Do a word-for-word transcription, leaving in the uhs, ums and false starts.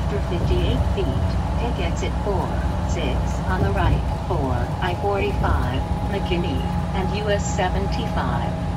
after fifty-eight feet, take exit four six on the right for I forty-five, McKinney, and U S seventy-five.